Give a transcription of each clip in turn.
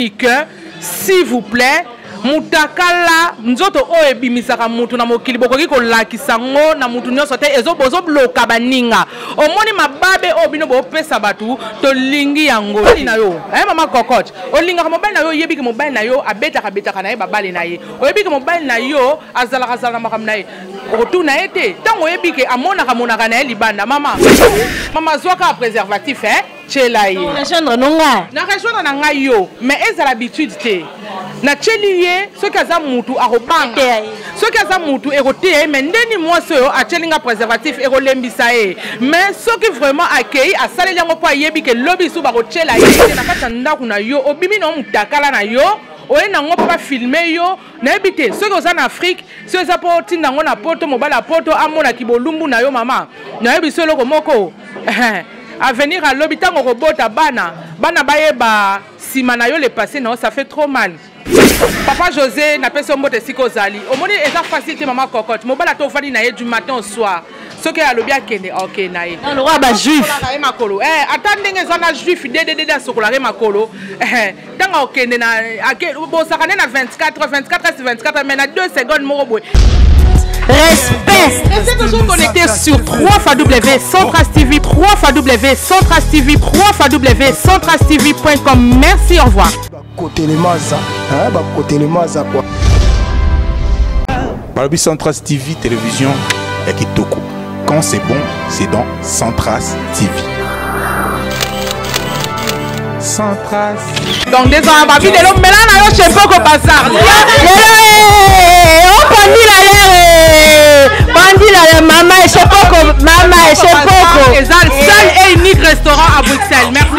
que s'il vous plaît mutakala nzoto o ebimisaka mutu na mokili bokoki ko lakisa ngo na mutu nyonso te ezobozo bloka baninga omoni mababe o bino bo pesa batu to lingi yango na yo mama cocotte o linga mobile na yo yebiki mobile na yo abetaka na ye babale na ye o yebiki mobile na yo azala makam na ye otu na ete tango yebiki amonaka na ye libanda mama zwaka préservatif Chelaye. Na rejoindre na ngai yo, mais est l'habitude te. Na cheliye, ce que za mutu arobanga. Ce que za mutu erote, mais ndeni moi so a chelinga préservatif erolembisa e. Mais ce qui vraiment accueilli a salé yango po yebi ke lobby so ba ko chelaye na kata ndaku na yo, obimi no mutakala na yo. Oye nango pas filmer yo na ebité ceux qui sont en Afrique ceux ça pour tinda ngo na poto mobala poto amona kibolumbu na yo mama na ebiso loko moko à venir à l'hôpital au robot à bana bayeba simana yo le passé non ça fait trop mal. Papa José n'a pas son mot de sikozali au monde est facile maman cocotte mobala to fali na du matin au soir ce que a le bien kende OK nae le roi ba juif attendez les zona juif dédé sokola makolo tanga okende na bo sakane na 24 mais na 2 secondes mo boy. Respect. Restez toujours connectés sur www.centrastv, www.centrastv.com. Merci, au revoir. Côté les mazas, quoi. Balobi Centras TV télévision et Kitoko. Quand c'est bon, c'est dans Centras TV. Centras. Donc des ans, ma vie de l'homme, mais là, je sais pas quoi bazar. Maman et c'est seul et unique restaurant à Bruxelles. Merci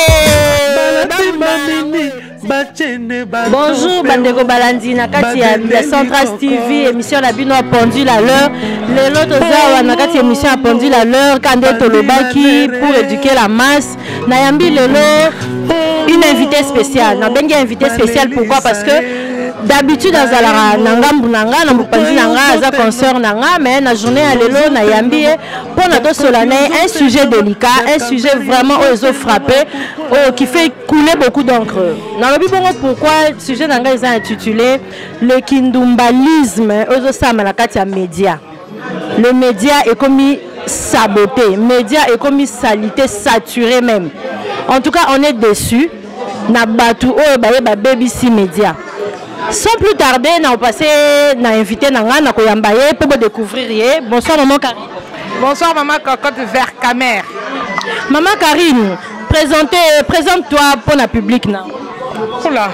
maman. Bonjour Bandego Balandi na kati ya Centras TV émission la bino a pendule à l'heure. Les autres heures na kati émission a pendule à l'heure quand Tolobaki pour éduquer la masse. Nayambi lelo une invitée spéciale. Na bengi invitée spéciale pourquoi parce que d'habitude dans la nangambu nanga na mupandi nanga za concert nanga mais na journée à lelo na yambi pour notre solennel un sujet délicat, un sujet vraiment ozo frappé qui fait couler beaucoup d'encre. Na lobi bongo pourquoi sujet nanga est intitulé le kindumbalisme ozo sama na kati ya média. Le média est commis saboté, média est commis salité, saturé même. En tout cas, on est déçu na batu o ba BBC média. Sans plus tarder, nous avons passé, nous avons invité Nanga Koyambaye pour découvrir. Bonsoir maman Karine. Bonsoir maman Cocotte vers Camer. Maman Karine, présente-toi pour le public. Oula.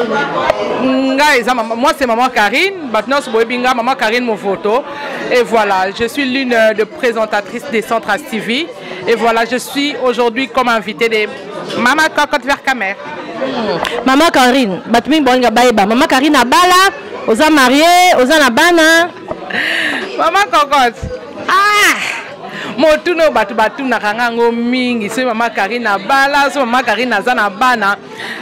Moi c'est maman Karine, maintenant c'est maman Karine mon photo. Et voilà, je suis l'une des présentatrices des Centras TV. Et voilà, je suis aujourd'hui comme invitée de maman Cocotte vers Camer. Maman Karine, maman Karine a bala, osa marié, osa na bana. Maman Cocotte. Motuno batu na kangango mingi, c'est maman Karine a bala, c'est maman Karine a zana bana.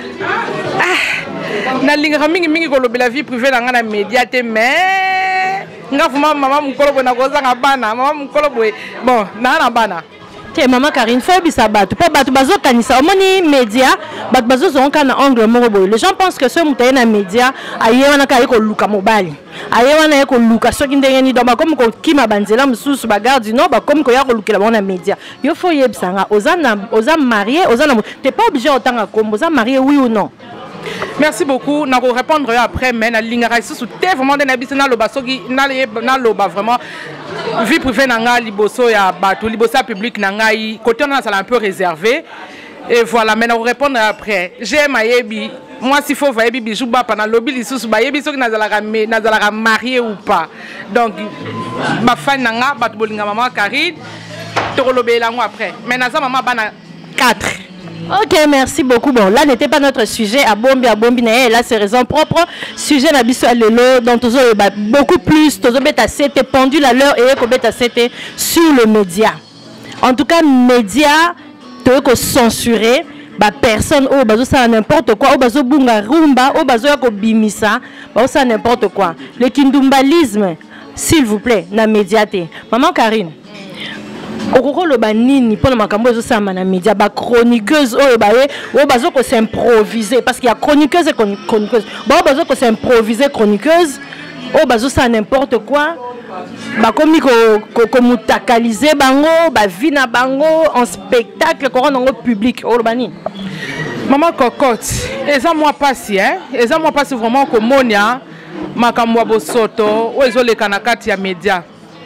Na linga mingi kolobe la vie privée na ngana médiate mais nga fuma maman mukolo na koza na bana, maman mukolo bon na bana. Maman Karine, faut bisa batu. Pas batu bazo kanisa. Omoni média, batu bazo sont en angle morobo. Les gens pensent que ce mutaye na média, aye wana kaye ko luka mobile. Aye wana ko luka so kindenge ni doma comme ko kima banzela mususu bagardi non ba comme ko ya ko lukela bona média. Yo faut yebsanga oza marié, t'es pas obligé autant comme oza marié oui ou non. Merci beaucoup. Nous allons répondre après, mais nous allons vraiment vraiment vie privée nanga liboso ya batu libosa public nanga côté on a un peu réservé et voilà mais nous répondre après. J'aime ayebi moi s'il faut vayebi bijou ba pendant lobby lisusu ba yebi soki nazalaka marié ou pas. Donc ma fan nanga batu bolinga maman Karine to lobela ngo après. Mais naza maman bana 4. Ok, merci beaucoup. Bon, là n'était pas notre sujet à Bombi, là c'est raison propre. Sujet n'abisso à l'élo, donc beaucoup plus, c'était pendu à l'heure et c'était sur le média. En tout cas, média, tu es censuré, personne, ça n'importe quoi, bunga rumba, bimisa, ça n'importe quoi. Le kindumbalisme, s'il vous plaît, na médiaté. Maman Karine. okoko loba nini pona makambo zo sama na média ba chroniqueuse oyo baye o bazo ko s'improviser parce qu'il y a chroniqueuse et chroniqueuse ba bazo ko s'improviser chroniqueuse o bazo ça n'importe quoi ba komi ko mutakaliser bango ba vina bango en spectacle ko rendre public o loba nini maman cocotte eza moi passi eza moi passi vraiment ko monia makambo bosoto o ezoleka na kati ya média.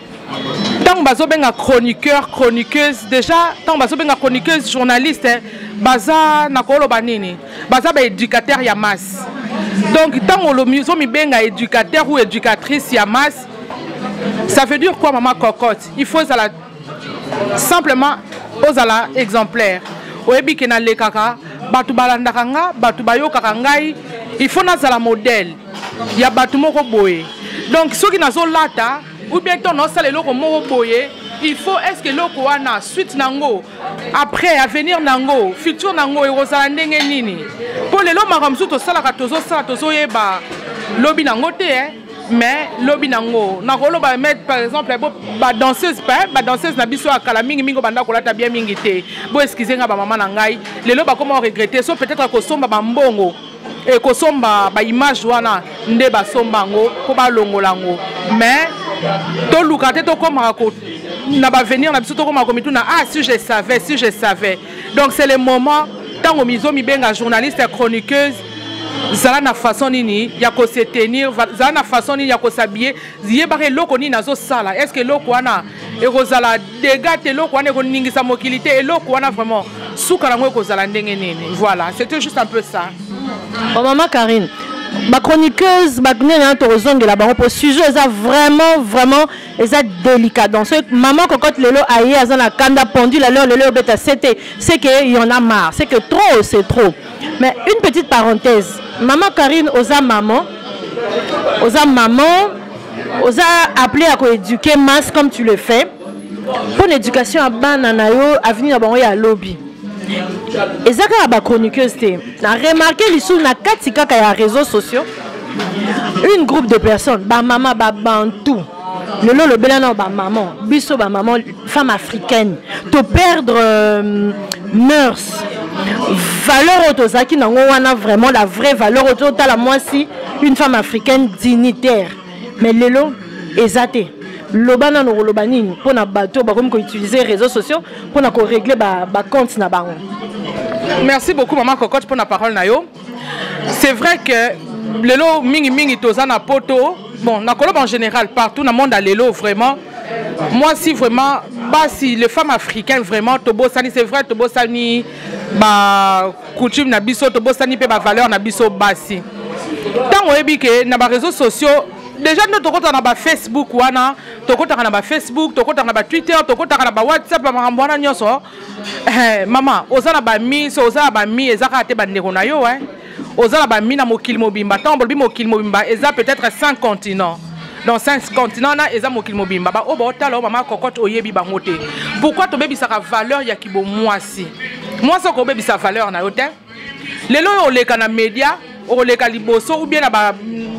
Tant bazo benga chroniqueur, chroniqueuse, déjà, tant bazo benga chroniqueuse, journaliste, baza nakolo banini, baza ba éducateur ya masse. Donc tant on le miso mi benga éducateur ou éducatrice ya masse, ça veut dire quoi maman cocotte? Il faut ça simplement aux ala exemplaire. Oyebi ke na lekaka, batu balandaka nga, batu bayokaka ngai, il faut na zala modèle. Ya batu moko boye. Donc ceux qui nazo lata ou bien ton osale loko moko boye, il faut est-ce que loko wana suite nango après avenir nango futur nango erosala ndenge nini pour les lo makamsu to sala ka tozo yeba lobi nango te mais lobi nango na kolo ba mettre par exemple ba danseuse na biso akala mingi mingi banda ko lata bien mingi te bo excusez nga ba mama na ngai lelo ba comment regretter so peut-être ko somba ba mbongo et ko somba ba image wana nde ba somba ngo ko ba longolango mais to lukate to koma ko na ba venir na biso to koma ko mituna si je savais donc c'est le moment tant au mizo mi benga journaliste chroniqueuse zala na façon nini ya ko se tenir zala na façon nini ya ko s'habiller ziye bare loko ni nazo sala est-ce que loko wana e kozala dégâter loko wana ko ningisa mokilité et loko wana vraiment souka nango ko zala ndenge nini voilà c'était juste un peu ça. Oh maman Karine, ma chroniqueuse, ma la banque pour sujet, ça vraiment, ça délicat. Donc, maman cocotte lelo aïe, à la kanda pendu la leur lelo bêta, c'est que il y en a marre, c'est que trop, c'est trop. Mais une petite parenthèse, maman Karine, osa maman, osa appelé à coéduquer masse comme tu le fais. Pour l'éducation à bananayo, à venir à banque à lobby. Et ça quand ba chroniqueuse té na remarqué l'issue na katika ya réseaux sociaux une groupe de personnes ba maman ba bantou le belana ba maman biso ba maman femme africaine to perdre mœurs valeur autozaki nango wana vraiment la vraie valeur auto ta la moi si une femme africaine dignitaire mais lelo ezaté lobana no lobanini pour na bateau ba comme ko utiliser réseaux sociaux pour na ko régler ba compte na bango. Merci beaucoup maman cocotte pour la parole nayo. C'est vrai que lelo mingi toza na poto bon na koloba en général partout dans le monde à lelo vraiment moi si vraiment si les femmes africaines vraiment tobosani c'est vrai tobosani ba coutume na biso tobosani pe ba valeur na biso basi tant oyebi ke na ba réseaux sociaux déjà nous tokota na ba Facebook wana tokota na ba Facebook tokota na ba Twitter tokota na ba WhatsApp ba mambwana nyoso maman ozala ba mi so ozala ba mi ezaka te ba ndeko na yo ozala ba mi na mokili mobimba tant bolbi mokili mobimba eza peut-être 5 continents dans 5 continents na eza mokili mobimba ba oba otala o maman cocotte oyebi bango te pourquoi to bebi saka valeur ya kibo mwasi ko bebi sa valeur na yo te lelo o leka na média o leka liboso ou bien na ba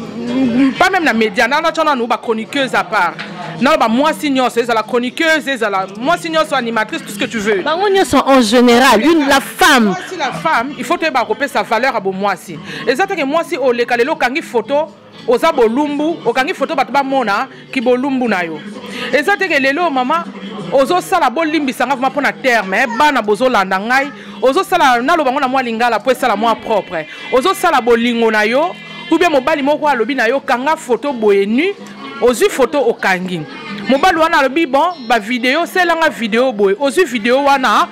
pas même la média na chana nous ba chroniqueuse à part non ba moi signor c'est la chroniqueuse c'est la moi signor soit animatrice tout ce que tu veux ba on sont en général la femme si la femme il faut te ba couper sa valeur à bo moi si et ça que moi si o le kalelo kangi photo oza bolumbu o kangi photo ba ba mona ki bolumbu na yo et ça que lelo maman ozo sala bolimbi sanga vraiment pour na terme bana bozo landa ngai ozo sala na lo bango na moi lingala pour sala moi propre ozo sala bolingo na yo ou bien mobali moko alobi na yo kanga photo boye nu ozu photo okangi mobali wana alobi bon ba vidéo c'est langa vidéo boye ozu vidéo wana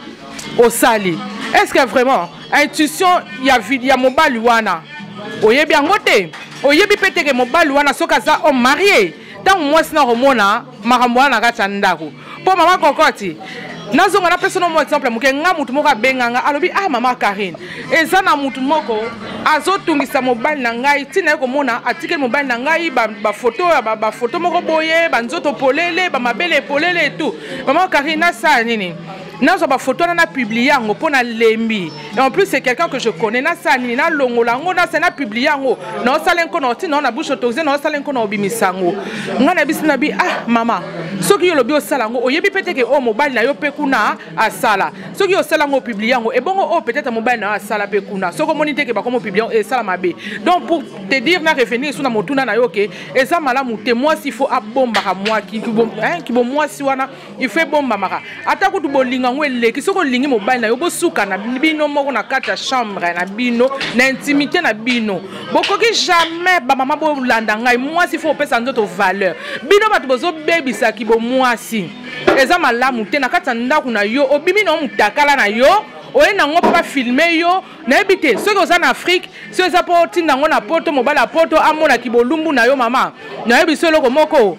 osali est-ce que vraiment intuition ya mobali wana oyebi yango te oyebi pete ke mobali wana soka za homme marié tant moi sina romona makambo wana kata ndako po mama kokoti nazonga na personne mo exemple muke nga mutu moko benganga alobi mama Karine eza na mutu moko azotungisa mobile na ngai tina ko mona atike mobile na ngai ba photo ba photo moko boye ba nzoto polele ba mabele polele et tout mama Karine na sa nini Nazo ba photo na publié ngo pona lembi. Et en plus c'est quelqu'un que je connais na sani na longolango na sena publié ngo. Na salenko na tina na bouche autorisé na salenko na obimisango. Ngana bisina bi ah mama. Soki yo lobi osalango oyebi peut-être que o mobile na yo pe kuna asala. Soki yo salango publié ngo et bongo o peut-être mobile na asala pe kuna. Soko monite ke ba comme publié et sala mabe. Donc pour te dire na revenir sur na motuna na yo ke eza malamu te moi s'il faut abomba ka moi ki bon moi si wana il fait bomba maka. Ata ko tu bolinga ngwele ki soko lingi mobile na yo bosuka na bino moko na kata chambre na bino na intimité na bino. Bokoki jamais ba mama bo landa ngai moi s'il faut pesa ndoto valeur. Bino batu bozo baby sa ki bo moi si. Eza malamu te na kata ndaku na yo obimi na mutakala na yo. Oye nango pas filmer yo na ebité ceux qui sont en Afrique ceux qui sont tinda ngo na poto mobile a poto amona ki bolumbu na yo mama na ebiso loko moko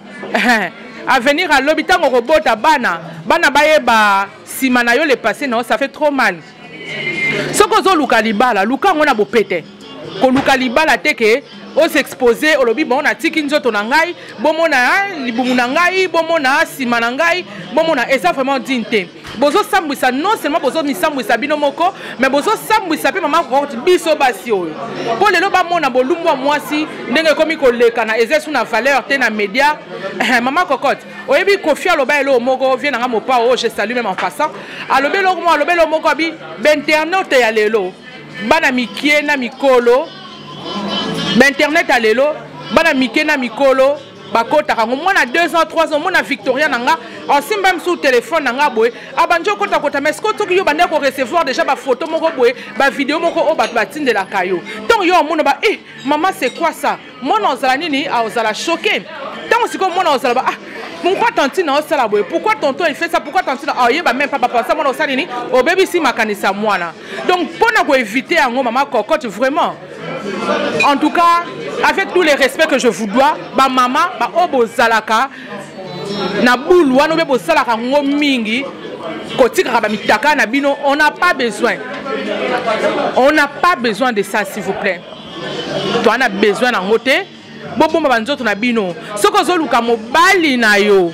à venir à l'hôpital ngo robota bana bayeba sima na yo le passé non ça fait trop mal soko zo luka libala luka ngo na bopete ko luka libala teke o s'exposer au lobby bon na tiki nzoto na ngai bomona libumu na ngai bomona sima na ngai bomona et ça vraiment dignité bozo sambwisa non seulement bozo misambwisa bino moko mais bozo sambwisa pe mama ko biso basi oyo po lelo ba mona bolumwa mwasi ndenge komi ko leka na ezesu na valeur te na média mama cocotte oyebi kofia loba elo moko vient na mopa o je salue même en passant alobelo moko abi internet ya lelo bana mikie na mikolo internet ya lelo bana mikie na mikolo bakota kango mona 2 ans 3 ans mona Victoria nanga aussi même sous téléphone nanga boy abanjo kota kota mais ce que to yo bande ko recevoir déjà ba photo moko boy ba vidéo moko o ba batinde la kayo donc yo mona ba maman c'est quoi ça mona ozala nini a ozala choqué donc c'est comme mona ozala ba pourquoi tantine na osala boy pourquoi tonton il fait ça pourquoi tantine yeba même pas penser mona osala nini o baby si makanisa mwana donc pona ko éviter yango maman cocotte vraiment en tout cas avec tous les respects que je vous dois ba maman ba obo zalaka na boulou wana be bosalaka ngo mingi kotika ba mitaka na bino on n'a pas besoin de ça s'il vous plaît toi on a besoin na ngote bomba banzoto na bino soko zoluka mobali na yo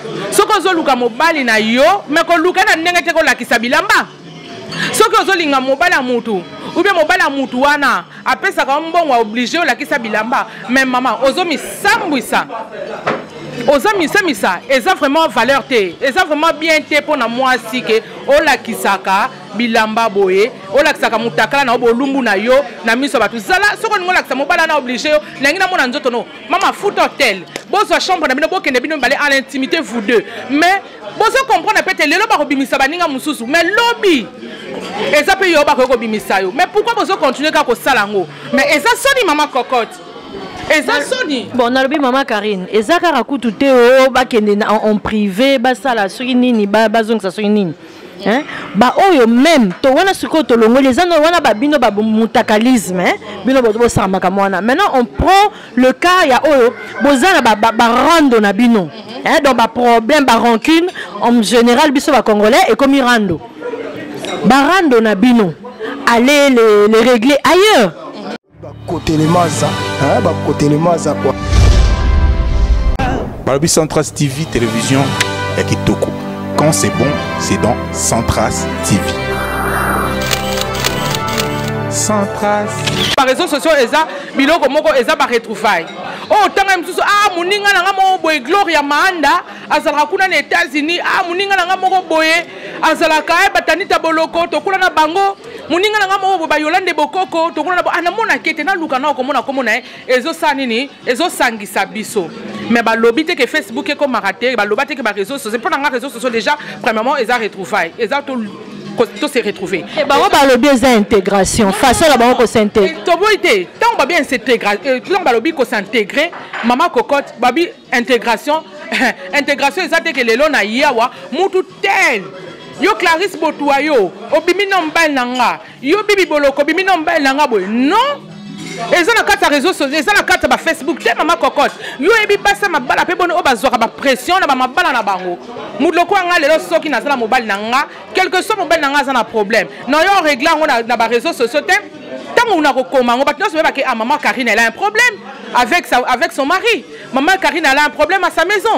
mais ko luka na ndenge te ko lakisa bilamba soko ozolinga mobali ya mutu ou bien mobali ya mutu wana apesa ka mbongo obligé o lakisa bilamba mais maman ozomisambwisa eza vraiment valeur te eza vraiment bien te pona moi si ke o lakisaka bilamba boye o lakisaka mutakala na bolumbu na yo na miso batu zala soko ningo lakisa mobali na obligé yo nangi na mona nzoto no mama foot hotel bozo chambre na bino bokende bino balé à l'intimité vous deux mais bozo comprendre peut-être lelo ba kobimisa baninga mususu mais lobby eza pe yo ba ko bimisa yo mais pourquoi bozo continuer ka ko salango mais eza soni mama cocotte eza soni bon nalobi mama Karine eza kaka kutu te o ba kende en privé ba sala soki nini ba zongisa soki nini hein ba oyo même to wana siko to longo les ano wana ba bino ba mutakalisme hein bino bo samaka mwana maintenant on prend le cas ya oyo bozana ba rando na bino hein donc ba problème ba rancune en général biso ba congolais et comme rando ba rando na bino allez les régler ailleurs côté les maza hein ba côté les maza quoi Balobi Centras TV télévision et Kitoko. Quand c'est bon, c'est dans Centras TV. Centras. Par réseaux sociaux, eza biloko moko eza ba retrouvailles. Oh tanga msusu muninga nanga moko boye Gloria Maanda azalaka kuna na États-Unis muninga nanga moko boye azalaka batanita boloko tokula na bango muninga nanga moko ba Yolande Bokoko tokula na anamona kete na luka na komona komona ezo sa nini ezo sangisa biso mais ba lobby te que Facebook est comme raté ba lobby te que ba réseaux sociaux pour na réseaux sociaux déjà premièrement eza retrouvailles eza tout se retrouver et bah on parle bien d'intégration façon là bas on s'intègre to boité tant on va bien s'intégrer tant ba lobby ko s'intégrer maman cocotte babi intégration eza te que lelo na yawa mutu tel yo Clarisse Botoua yo obimi no mbal nanga yo bibi boloko bimi no mbal nanga boy non eza na kata réseaux sociaux eza na kata ba Facebook te maman cocotte yo ebi basa mabala pe bono obazoka ba pression na ba mabala na bango mudloko nga lelo soki na sala mobile nanga quelque soit mobile nanga za na problème non yo régler ngo na ba réseaux sociaux te tango na kokoma ngo batno se ba ke maman Karine elle a un problème avec son mari maman Karine elle a un problème à sa maison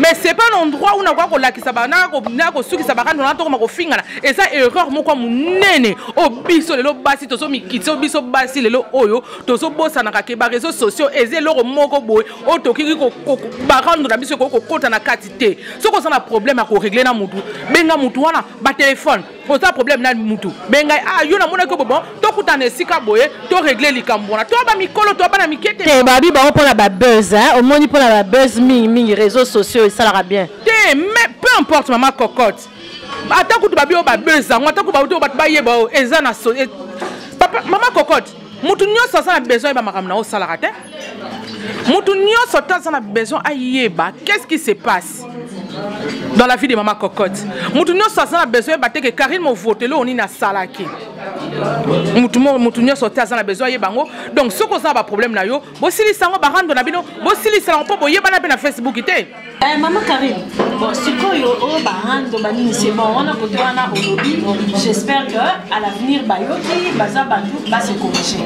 mais c'est pas un endroit où on a quoi la qui sabana ko suki sabana on entend ko fingana et ça erreur moko munene o biso lelo basi to so mikitso biso basi lelo oyo to so bosa na ka ba réseaux sociaux ezelo moko boy o to kiki ko barando na biso ko kota na katité soko ça na problème à ko régler na mutu benga mutu wana ba téléphone pose problème na mutu benga ah yo na mona ko bon to kutana sika boye to régler likambona to ba mikolo to ba na mikete te babi ba pour la buzz hein au moins pour la buzz mingi réseaux sociaux ça la bien te mais peu importe maman cocotte ata kutu babi o ba buzz ata ku ba to ba yeba eza na so papa maman cocotte mutu nyonso ça na besoin ba makamna o sala te mutu nyonso ça na besoin ayeba qu'est-ce qui se passe dans la vie de maman cocotte mutu nyonso ça na besoin ba te que Karine mo voter lo oni na salaki mutu nyonso ça na besoin yebango donc ce qu'on a ba problème na yo bo sili sango ba rando na bino bo sili sango po bo yeba na na Facebook te maman Karine bon sikoyo o ba rando ba nini c'est bon on a potwana au lobby j'espère que à l'avenir ba yoki baza bantu ba se corriger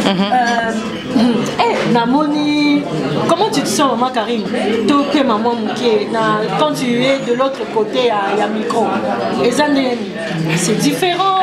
namoni comment tu te sens maman Karine to que maman muké na quand tu es de l'autre côté à micro c'est différent.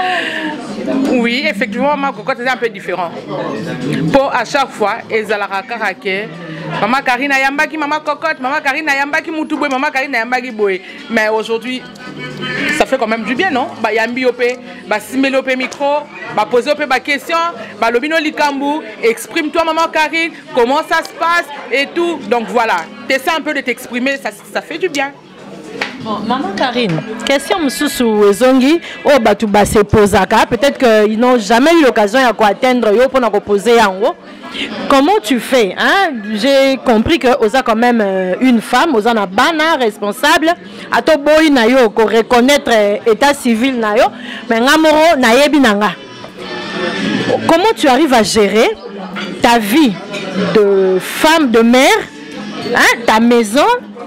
Oui, effectivement, ma cocotte est un peu différent. Pour à chaque fois, ezalaka karake. Maman Karine ayambaki, maman cocotte, maman Karine ayambaki mutuboy, maman Karine ayambaki boy. Mais aujourd'hui, ça fait quand même du bien, non? Ba yambi opé, ba simeli opé micro, ba poser opé ba question, ba lobino likambu, exprime-toi maman Karine, comment ça se passe et tout. Donc voilà, t'essaies un peu de t'exprimer, ça fait du bien. Bon, maman Karine, question Moussou Zongi, oh batu ba se posaka, peut-être qu'ils n'ont jamais eu l'occasion d'atteindre yo pour nous poser en haut. Comment tu fais hein? J'ai compris que Oza quand même une femme, Oza na bana responsable, ato boy na yo ko reconnaître état civil na yo, mais ngamoro na yebi nanga. Comment tu arrives à gérer ta vie de femme, de mère, hein, ta maison?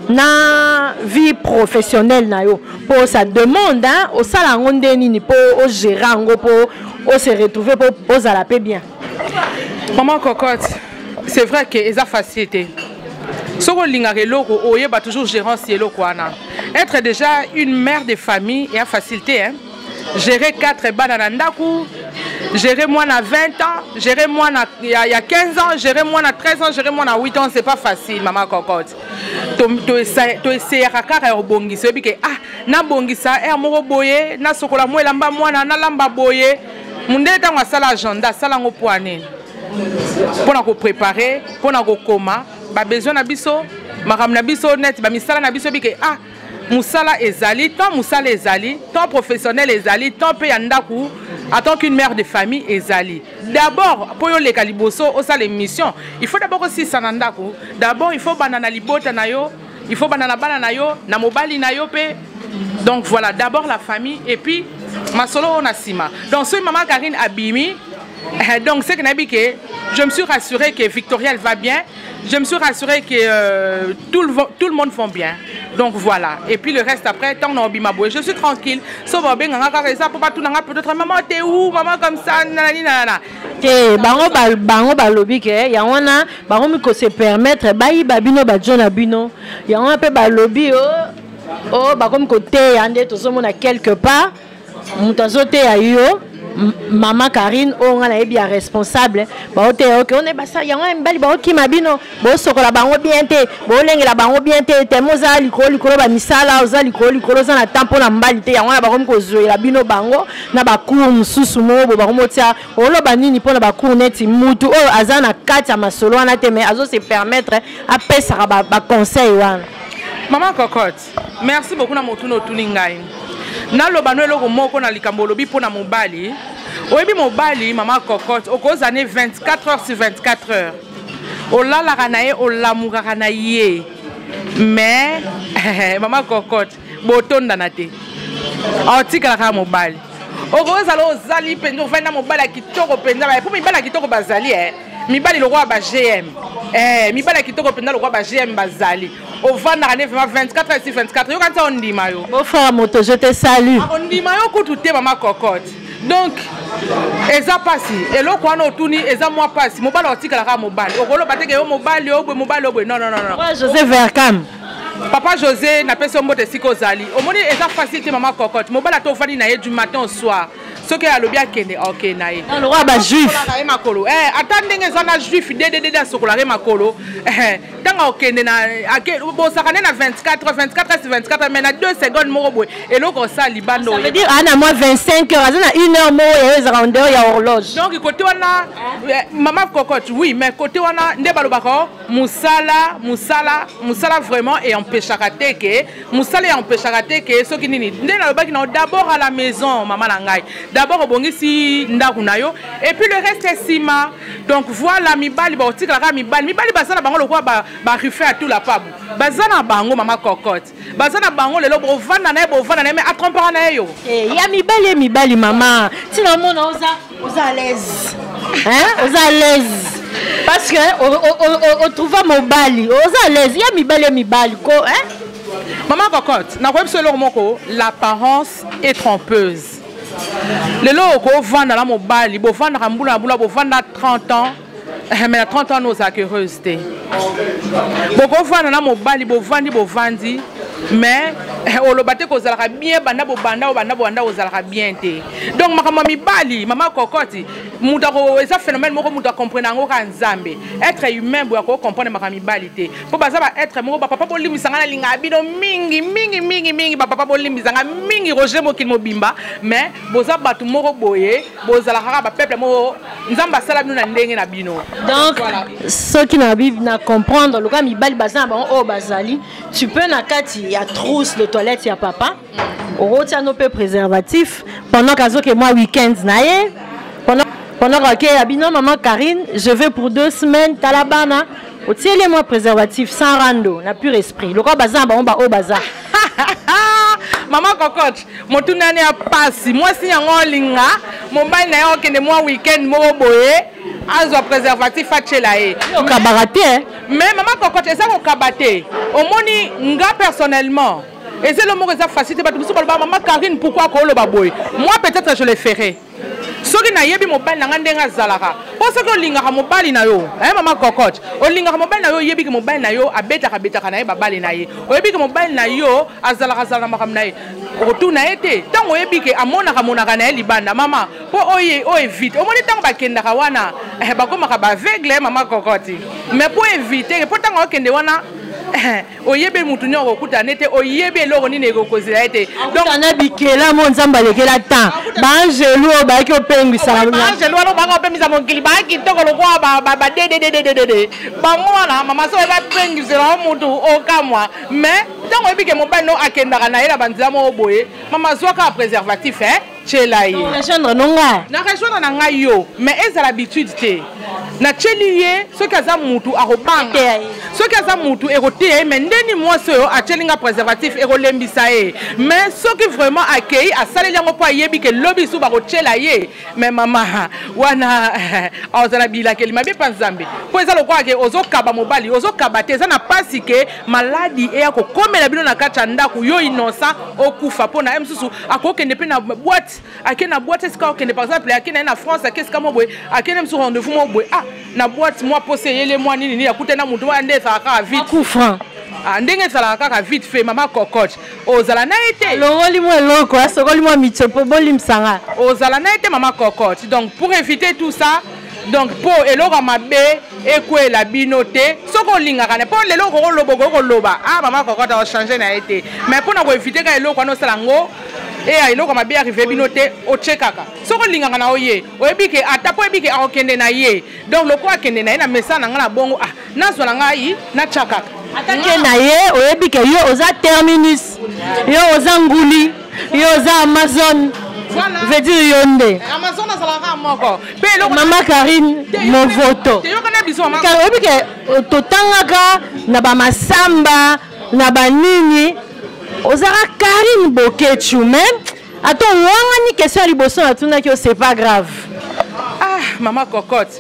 Na vie professionnelle na yo pour ça demande hein au salangonde nini pour au gérango pour au se retrouver pour aux la paix bien maman cocotte c'est vrai que eza facilité soko lingare loko oyeba toujours gérant cielo kwana être déjà une mère de famille et a facilité hein gérer 4 bana na ndaku gérer moi à 20 ans, gérer moi il y a 15 ans, gérer moi à 13 ans, gérer moi à 8 ans, c'est pas facile, maman cocotte. Tu essaies à faire bongi, c'est que ah, na bongi ça, moro boye, na sokola moi lamba moi na lamba boye, munde tanga sala agenda, sala ngo poane. Pour nous préparer, pour nous coma, ba besoin na biso, makam na biso net, ba misala na biso que ah, musala ezali, tant musala ezali, tant professionnel ezali, tant payandaku. En tant qu'une mère de famille, ezali. D'abord, pour les caliboso, au salle l'émission, il faut d'abord aussi sanandako. D'abord, il faut banana libota nayo, il faut banana nayo, na mobali nayo pe. Donc voilà, d'abord la famille et puis ma solo onasima. Donc ce maman Karine Abimi, donc c'est que je me suis rassurée que Victoria elle va bien. Je me suis rassurée que tout le monde va bien. Donc voilà. Et puis le reste après, tant qu'on a je suis tranquille. Sauf que ça pour pas tout peut-être maman t'es où, maman comme ça, nanana. Te bango balobi ke ya wana bango mi ko se permettre bayi babino ba jona bino. Ya wana pe balobi oh ba comme côté ande to somona quelque part. Mutazo te ya yo. Maman Karine on a été bien responsable ba ote OK on est basa ya ngwa mbali ba oki mabino bo sokola bango bien te bo lengela bango bien te moza likolo ba misala oza likolo za na tempo na mbali te ya ngwa ba ko zoela bino bango na ba cour mususu mo bo ba motia oloba nini pona ba cour neti mutu o azana kati ya masolo wana te mais azo se permettre a pesa ba conseil wana maman cocotte merci beaucoup na motuno tuningai na loba no eloko moko na likambo lobi pona mobali oyebi mobali maman cocotte okoza ne 24 heures sur 24 heures olalaka na ye olamukaka na ye mais maman cocotte botonda na te otikalaka mobali okozala ozali mpenza ofandi na mobali ya kitoko mpenza po mibali ya kitoko bazali mibali lokwa ba GM mibali ya kitoko mpenza lokwa ba GM bazali ovandaka ne vraiment 24 heures sur 24 yo kanisa ondima yo frère moto je te salue ondima yo kutu te maman cocotte donc eza pasi eloko wana otuni eza mwa pasi mobali otikalaka mobali okoloba teke yo mobali obwe non Joseph Vercam Papa José n'a pas son mot de Sikozali. Au moins, c'est facile, maman cocotte. Mon bal a tout fait du matin au soir. Ce qui a le bien kende, ok, naïe. Le roi est juif. Attendez, les gens juifs, des socolare makolo. Tant ok, bon, ça a 24, mais na 2 secondes, morobo. Et l'autre, ça, Libano. Ça veut dire, à moins 25 heures, à 1 heure, il y a une horloge. Donc, côté on a, maman cocotte, oui, mais côté on a, Ndebalobako, Moussala vraiment et empêchera que, Moussala et empêchera que, ce qui n'est pas d'abord à la maison, maman Langai. D'abord au bongisi ndakunayo et puis le reste est ciment. Donc voilà mibali ba otika la mibali basana bango le quoi ba refaire à tout la pabu. Bazana bango mama cocotte. Bazana bango le lobo vanda na mais attromper na yo. Eh ya mibali maman. Si le monde aux à l'aise. Hein? Aux à l'aise. Parce que on trouve mon bali, aux à l'aise. Ya mibali ko hein? Maman cocotte, na web selon moko l'apparence est trompeuse. Les locaux vendent à la mobile, ils vendent à Ramboula, ils vendent à 30 ans, mais à 30 ans, nous avons curiosité. Ils vendent à la mobile, ils vendent, mais on le battait qu'on a bien, bien. Donc, ma bali, maman cocotte, c'est un phénomène que nous comprenons en Zambie. Être humain, pour comprendre ma balité. Pour être mon papa, pour lui, mingi, papa, pour lui, mingi, Roger Mokil Bimba, mais boza batu moro boye, boza la haraba peuple mo, nzamba sala nous na ndenge na bino. Donc, ceux qui n'arrivent à comprendre, le gars mi bali bazan ba o bazali, tu peux na kati il y a trousse de toilette ya papa. On retient nos peu préservatifs pendant que moi week-end naie. Pendant que abino maman Karine, je vais pour 2 semaines Talabana. Au tiers les mois préservatifs sans rando, n'a plus esprit. Le gars bazan ba on ba o bazan. Maman cocotte, mon tout n'année a passé. Moi si en linga, mon bail n'a aucun de moi week-end moro boye, azo préservatif à chelae. Au kabaraté. Mais maman cocotte, c'est ça au kabaté. Au moni nga personnellement. Et c'est le mot que ça facilite. Maman Karine, pourquoi qu'on le baboy? Moi peut-être je le ferai. Ce qui n'a yebi mobile n'a ndenga zalaka. Parce que linga mobile na yo, maman cocotte. O linga mobile na yo yebi mobile na yo abeta kana ye babali na ye. O yebi mobile na yo azalaka zalaka makam na ye. O tu na été. Tant o yebi ke amona na libanda mama. Po o évite. O moni tant ba kenda wana. Ba ko makaba aveugle maman cocotte. Mais pour éviter, pour tant o kende wana oyebe mutu nyoko kuta nete oyebe loko ni nego kozela ete donc ana bikela mo nzamba lekela temps ba angelu ba ki opengisa ba angelu no ba ko opengisa mo kili ba ki toko lokwa ba de ba mwana mama so ba pengisa la mutu okamwa mais donc oyebike mo ba no akenda kana ela banzila mo boye mama so ka préservatif chela yi na rejoindre na ngai yo mais eza l'habitude te na cheliye so kaza mutu akobanga so kaza mutu erote mais ndeni moi so a chelinga préservatif erolembisa e mais so qui vraiment accueilli a saleli yango po yebi ke lobi su ba ko chela ye mais mama wana ozala bila ke limabe panzambe po eza lokwa ke ozokaba mobali ozokaba te eza na pasi ke maladi e akokomela bino na kati ya ndako yo innocent okufa po na msusu akokende pe na boîte akena boîte est-ce qu'on par exemple akena na France qu'est-ce que moi boy akena msu rendez-vous moi boy na boîte moi posé yele moi nini yakute na mutu ande ça ka vite coup franc ndenge ça ka vite fait maman cocotte ozala na été longoli moi loko asokoli moi mitsopo bolimsanga ozala na été maman cocotte donc pour éviter tout ça donc pour eloko mabe ekwe la binote soko linga kana pour lelo ko loba maman cocotte a changé na été mais pour na éviter ka eloko no salango et il a bien arrivé binoté au tchekaka. Ce qu'on linga na oye, oebike atapo ebike akokende na ye. Donc le quoi kende na ye na mesa na ngana bongo na zo na ngai na tchakaka. Atake na ye oebike yo oza terminus. Yo oza nguli, yo oza Amazon. Voilà. Veut dire yonde. Amazon na salaka moko. Maman Karine mon voto. Te yo kana biso mama. Ka oebike totangaka na ba masamba na ba nini. Ozara Karine Bokechu même attends wanga ni question liboso atuna que c'est pas grave. Maman cocotte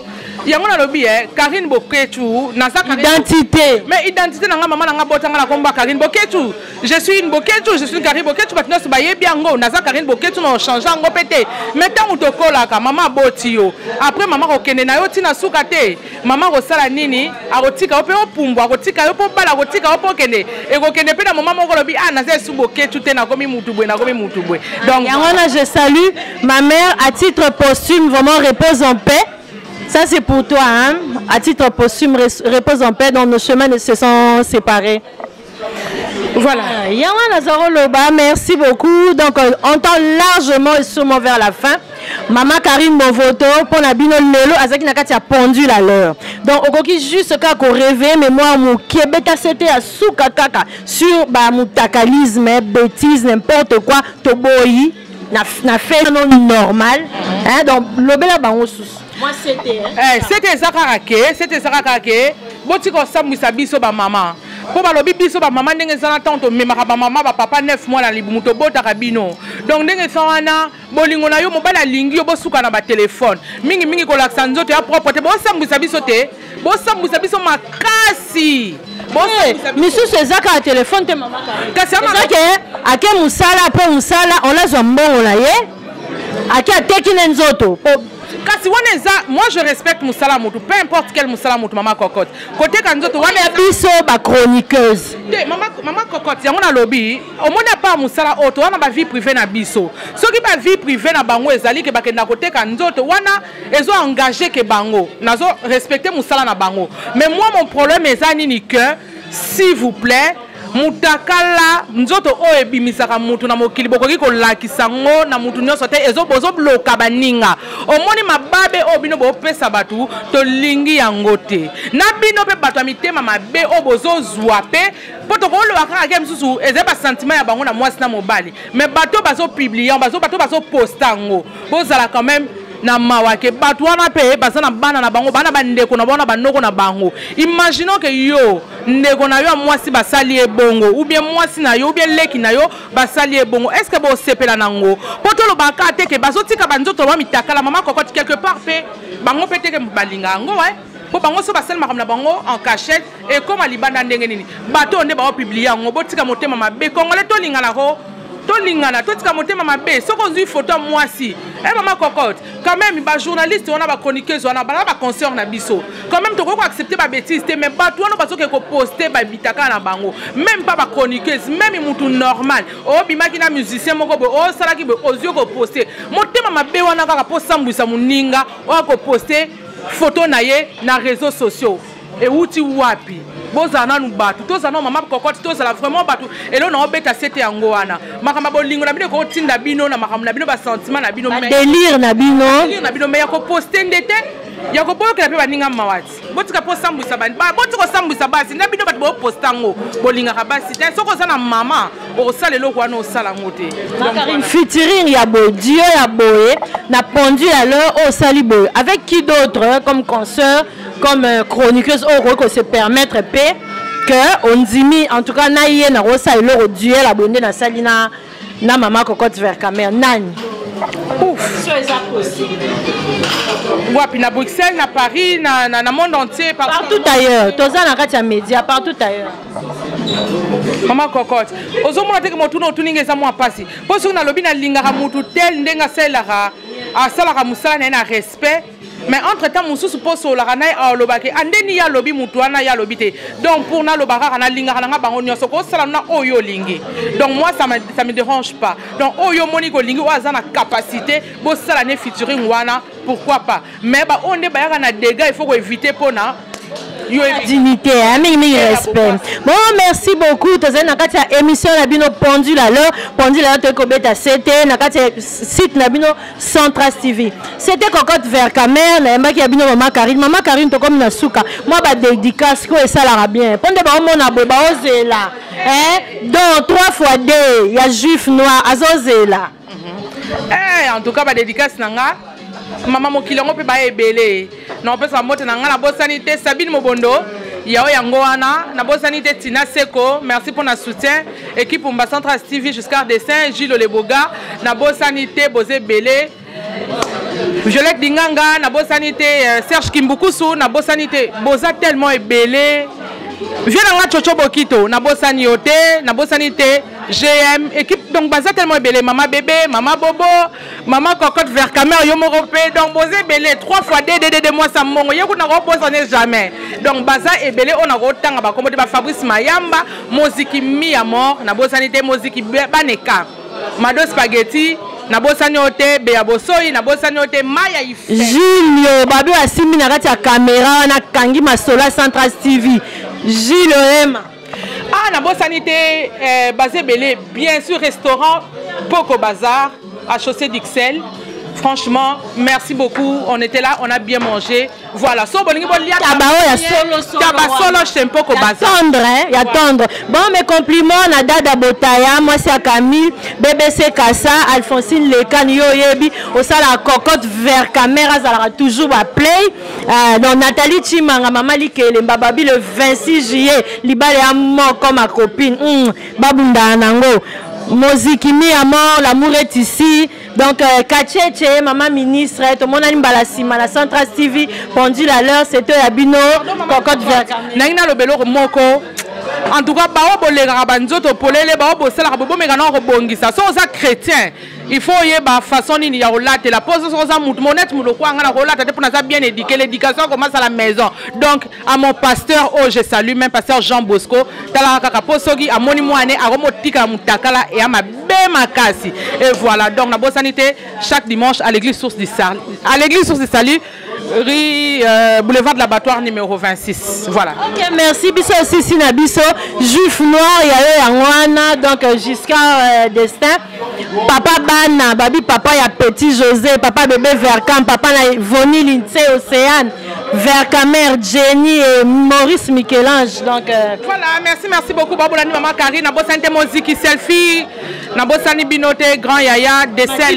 yango na lobi Karine Boketu naza identité mais identité nanga maman nanga botanga na komba Karine Boketu je suis une Boketu je suis Karine Boketu batino se baye biango naza Karine Boketu no changer ngo pété mais tant utokola ka maman botio après maman ko kende na yo tina suka te maman ko sala nini akotika ope opumbu akotika yo po bala akotika opo kende e ko kende pe na maman moko lobi naza su Boketu te na komi mutubwe donc yango na je salue ma mère à titre posthume vraiment repose en paix. Ça c'est pour toi, hein? À titre posthume, repose en paix, donc nos chemins se sont séparés. Voilà. Yaman Lazaro Loba, merci beaucoup. Donc on tend largement et sûrement vers la fin. Maman Karine Bovoto, pour la bino lelo, Azaki Nakati a pendu la leur. Donc on dit juste qu'à rêver, mais moi mon Québec c'était à souka kaka sur mon takalisme, bêtise, n'importe quoi, toboyi, na fait non normal. Hein? Donc l'obéla bango sous. Moi c'était c'était Zakarake botiko samwisa biso ba maman po ba lobi biso ba maman ndenge sana tanto memaka ba maman ba papa 9 mois na libumu to botaka bino donc ndenge sana bolingo na yo mobala lingi yo bosuka na ba téléphone mingi ko laksa nzoto ya propre te bo samwisa biso makasi Monsieur César a téléphone te maman kasi ake musala po musala on la zombongo na ye ake atekine nzoto kasi waneza moi je respecte musala mutu peu importe quel musala mutu maman cocotte côté kanzoto wana biso ba chroniqueuse maman cocotte yango na lobby au monde pas musala auto wana ba vie privée na biso soki ba vie privée na bango ezali ke bakenda côté kanzoto wana ezo engagé ke bango nazo respecter musala na bango mais moi mon problème ezani ni que s'il vous plaît mutakala nzoto o ebimisaka mutu na mokili bokoki ko lakisa ngo na mutu nyonso te ezo bozo bloka baninga omoni mababe o bino bo pesa batu to lingi yango te na bino pe batu amitema mabe o bozo zwa pe poto ko lo akaka ke msusu ezeba sentiment ya bango na mwasi na mobali mais bato bazo publier bato bazo poster ngo bozala quand même na mawake batu wana pe bazana bana na bango bana bandeko na bona banoko na bango imaginons que yo ndeko na yo mwasi basali ebongo ou bien mwasi na yo ou bien leki na yo basali ebongo est-ce que bo sepela nango poto lo baka te ke bazotika banzoto ba mitakala maman kokoti quelque part pe bango pe te ke balinga ngo po bango so basali makambo na bango en cachette et comme alibanda ndenge nini bato onde ba publier ngo botika motema mabe kongole to lingana ko tolingana totika motema mabe soko zui photo mwasi maman cocotte quand même ba journaliste on a ba chroniqueuse on a ba concert na biso quand même to ko accepter ba bêtise mais ba to on ba soke ko poster ba bitaka na bango même pas ba chroniqueuse même mutu normal o bimaki na musicien moko bo o salaki bo ozio ko poster motema mabe wana kaka po sambwisa muninga o ko poster photo na ye na réseaux sociaux et uti wapi bozana nu batu tozana maman cocotte tozala vraiment batu elo na obeta sete yango wana makamba bolingo na bino ko tinda bino na makamba na bino ba sentiment na bino mais délire na bino mais ya ko poster ndete ya ko boka pe baninga mawati botika po sambwisa bani ba botiko sambwisa basi na bino batu bo postango bolinga ka basi te soko zana mama o sala loko wana o sala ngote Karine featuring ya bo Dieu ya boye na pondu à l'heure au salibo avec qui d'autre comme consoeur comme chroniqueuse au que se permettre que on dit en tout cas naïe na rosa le Dieu la bonne na salina na maman cocotte vers caméra nani ouf ça est possible wapi na Bruxelles na Paris na monde entier partout ailleurs toza na kati ya média partout ailleurs maman cocotte ozomona te ke motuno otuninga eza mwa pasi po soki na lobi na lingaka mutu tel ndenge asalaka musala na respect mais entre temps mususu poso la kana alobaki andeni ya lobi mutu wana ya lobi te donc pour na lobaka kana linga kana bango nyonso ko sala na oyo lingi donc moi ça me dérange pas donc oyo moni ko lingi oza na capacité bo sala ne featuring wana pourquoi pas mais ba onde ba ya na dégâts il faut ko éviter pona dignité, mais respect. Bon, merci beaucoup. Tu as une émission Nabino Pendule à l'heure. Pendule à l'heure, tu as c'était site Nabino Centras TV. C'était Cocotte vers Camer. Qui a bien Maman Karine. Maman Karine, tu comme Nasuka. Moi, je dédicace que ça la bien. Pendant que mon abo, osé là. Donc 3 fois 2, il y a juif noir, azosé là. En tout cas, ma dédicace nanga. Maman mokilongo pe ba ebele na pesa moto na nga na bosanité Sabine Mobondo yao yango wana na bosanité Tina Seko merci pour notre soutien équipe Mba Centras TV jusqu'à dessin Gilles Leboga na bosanité Bozé Belé Violette Dinganga, na bosanité, Serge Kimbukusu, na bosanité, boza tellement ébélé. Viens dans la Chocho Bokito, na bosanité, na bosanité, GM, équipe, donc baza tellement ébélé. Maman bébé, maman bobo, maman cocotte vers caméra, yomoropé, donc bozé ébélé, 3 fois de moi ça mongo, yoko na reposanné jamais. Donc baza ébélé, on a retang, bah comme dit Fabrice Mayamba, Moziki mi à mort, na bosanité, Moziki baneka, Mado Spaghetti. Na bosani ote beya bosoi na bosani ote maya ife Julio babi asimi na kati ya caméra na kangi masola Central TV Julio Ema na bosani te basé belé bien sûr restaurant Poco Bazar à chaussée d'Ixelles. Franchement, merci beaucoup. On était là, on a bien mangé. Voilà. So bon, il y a solo tempo ko bazar. Il y a tendre. Bon, mes compliments na Dada Botaya, moi c'est Camille, BBC Kassa, Alphonsine Lekan yo yebi, au sala cocotte vers caméra, ça aura toujours à play. Donc Nathalie Chimanga, maman Likele, Bababi le 26 juillet, libale à mort comme ma copine. Babunda Anango. Moziki mi à mort, l'amour est ici. Donc, Kacheche, maman ministre, tout le monde a une balasima, la Central TV, pendule à l'heure, c'était Abino, cocotte verte. Naina le belo moko. En tout cas, bao bolega banzoto polele bao bosela bobo megana rebongisa. So za chrétien. Il faut y ba façon ni ya olate la pose so za monette muloko ngana olate pour na bien éduquer l'éducation commence à la maison. Donc à mon pasteur oh je salue même pasteur Jean Bosco tala kaka posogi a moni moane a romotika mutakala et à ma makasi. Et voilà donc na bosanité chaque dimanche à l'église Source du Salut. À l'église Source du Salut rue boulevard de l'abattoir numéro 26. Voilà. OK, merci biso aussi sinabiso juif noir ya yangwana donc jusqu'à destin papa bana babi papa ya petit José papa bébé Vercam papa na Voni Lince Océane Vercamer Jenny et Maurice Michel-Ange donc voilà merci beaucoup babolani maman Karine na bosante moziki selfie na bosani binote grand yaya dessin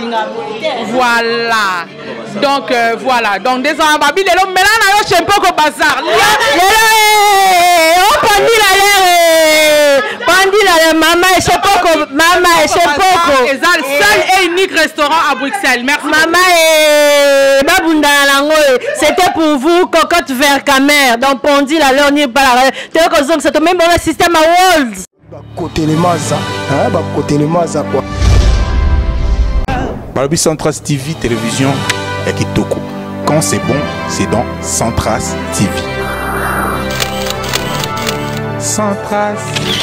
voilà donc voilà donc désormais babi lelo melana yo chempo ko bazar on pandi la maman et c'est le seul et unique restaurant à Bruxelles. Merci. Maman et Babunda Lango, c'était pour vous cocotte vers caméra. Donc Pondi la leur n'y pas. C'est même bon le système à World. Côté les mazas, côté les mazas quoi. Balobi Centras TV télévision et Kitoko. Quand c'est bon, c'est dans Centras TV. Centras